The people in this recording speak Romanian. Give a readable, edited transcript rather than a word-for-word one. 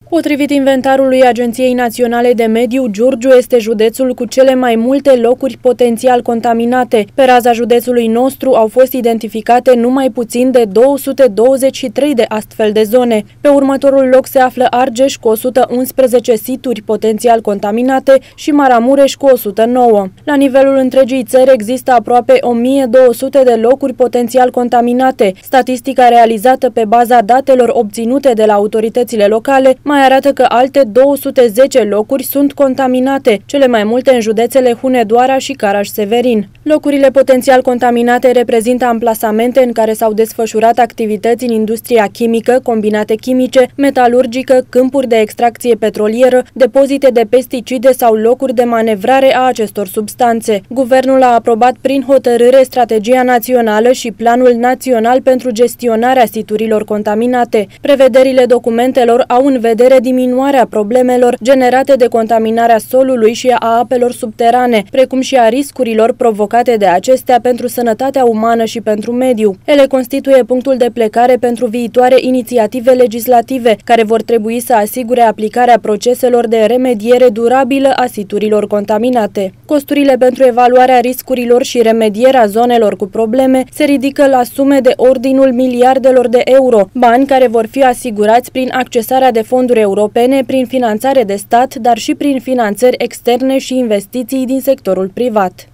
Potrivit inventarului Agenției Naționale de Mediu, Giurgiu este județul cu cele mai multe locuri potențial contaminate. Pe raza județului nostru au fost identificate numai puțin de 223 de astfel de zone. Pe următorul loc se află Argeș cu 111 situri potențial contaminate și Maramureș cu 109. La nivelul întregii țări există aproape 1200 de locuri potențial contaminate. Statistica realizată pe baza datelor obținute de la autoritățile locale mai arată că alte 210 locuri sunt contaminate, cele mai multe în județele Hunedoara și Caraș-Severin. Locurile potențial contaminate reprezintă amplasamente în care s-au desfășurat activități în industria chimică, combinate chimice, metalurgică, câmpuri de extracție petrolieră, depozite de pesticide sau locuri de manevrare a acestor substanțe. Guvernul a aprobat prin hotărâre Strategia Națională și Planul Național pentru gestionarea siturilor contaminate. Prevederile documentelor au în vedere diminuarea problemelor generate de contaminarea solului și a apelor subterane, precum și a riscurilor provocate de acestea pentru sănătatea umană și pentru mediu. Ele constituie punctul de plecare pentru viitoare inițiative legislative, care vor trebui să asigure aplicarea proceselor de remediere durabilă a siturilor contaminate. Costurile pentru evaluarea riscurilor și remedierea zonelor cu probleme se ridică la sume de ordinul miliardelor de euro, bani care vor fi asigurați prin accesarea de fonduri europene, prin finanțare de stat, dar și prin finanțări externe și investiții din sectorul privat.